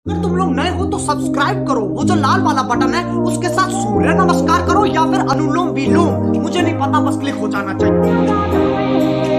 अगर तुम लोग नए हो तो सब्सक्राइब करो, वो जो लाल वाला बटन है उसके साथ सूर्य नमस्कार करो या फिर अनुलोम विलोम, मुझे नहीं पता, बस क्लिक हो जाना चाहिए।